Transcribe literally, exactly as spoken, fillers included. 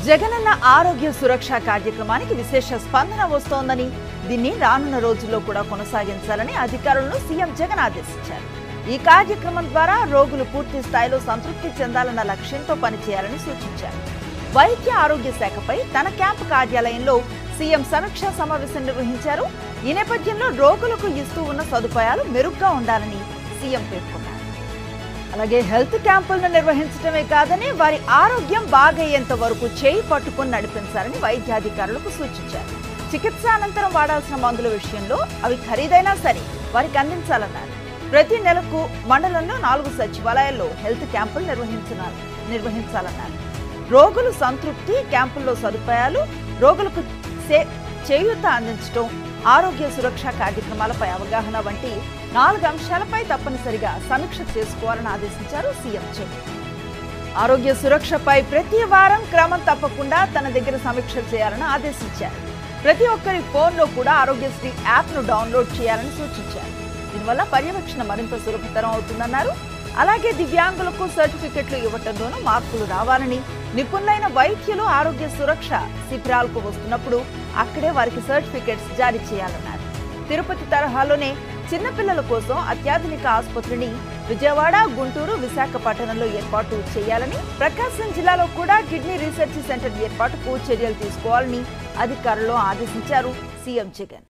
జగనన్న ఆరోగ్య సురక్ష కార్యక్రమానికి విశేష స్పందన వస్తోందని, దీన్ని రానున్న రోజుల్లో కూడా కొనసాగించాలని అధికారులను సీఎం జగన్ ఆదేశించారు. ఈ కార్యక్రమం ద్వారా రోగులు పూర్తి స్థాయిలో సంతృప్తి చెందాలన్న లక్ష్యంతో పనిచేయాలని సూచించారు. వైద్య ఆరోగ్య శాఖపై తన క్యాంపు కార్యాలయంలో సీఎం సమీక్షా సమావేశం నిర్వహించారు. ఈ నేపథ్యంలో రోగులకు ఇస్తూ ఉన్న సదుపాయాలు మెరుగ్గా ఉండాలని సీఎం పేర్కొన్నారు. అలాగే హెల్త్ క్యాంపులను నిర్వహించడమే కాదని వారి ఆరోగ్యం బాగయ్యేంత వరకు చేయి పట్టుకుని నడిపించాలని వైద్యాధికారులకు సూచించారు. చికిత్స అనంతరం వాడాల్సిన మందుల విషయంలో అవి ఖరీదైనా సరే వారికి అందించాలన్నారు. ప్రతి నెలకు మండలంలో నాలుగు సచివాలయాల్లో హెల్త్ క్యాంపులు నిర్వహించాలి నిర్వహించాలన్నారు. రోగులు సంతృప్తి, క్యాంపుల్లో సదుపాయాలు, రోగులకు చేయూత అందించడం, ఆరోగ్య సురక్ష కార్యక్రమాలపై అవగాహన వంటి నాలుగు అంశాలపై తప్పనిసరిగా సమీక్ష చేసుకోవాలని ఆదేశించారు సీఎం జగన్. ఆరోగ్య సురక్షపై ప్రతి వారం క్రమం తప్పకుండా తన దగ్గర సమీక్ష చేయాలని ఆదేశించారు. ప్రతి ఒక్కరి ఫోన్లో కూడా ఆరోగ్యశ్రీ యాప్ను డౌన్లోడ్ చేయాలని సూచించారు. దీనివల్ల పర్యవేక్షణ మరింత సులభతరం అవుతుందన్నారు. అలాగే దివ్యాంగులకు సర్టిఫికెట్లు ఇవ్వటంలోనూ మార్పులు రావాలని, నిపుణులైన వైద్యులు ఆరోగ్య సురక్ష శిబిరాలకు వస్తున్నప్పుడు అక్కడే వారికి సర్టిఫికెట్స్ జారీ చేయాలన్నారు. తిరుపతి తరహాలోనే చిన్నపిల్లల కోసం అత్యాధునిక ఆసుపత్రిని విజయవాడ, గుంటూరు, విశాఖపట్నంలో ఏర్పాటు చేయాలని, ప్రకాశం జిల్లాలో కూడా కిడ్నీ రీసెర్చ్ సెంటర్ ఏర్పాటుకు చర్యలు తీసుకోవాలని అధికారులు ఆదేశించారు సీఎం జగన్.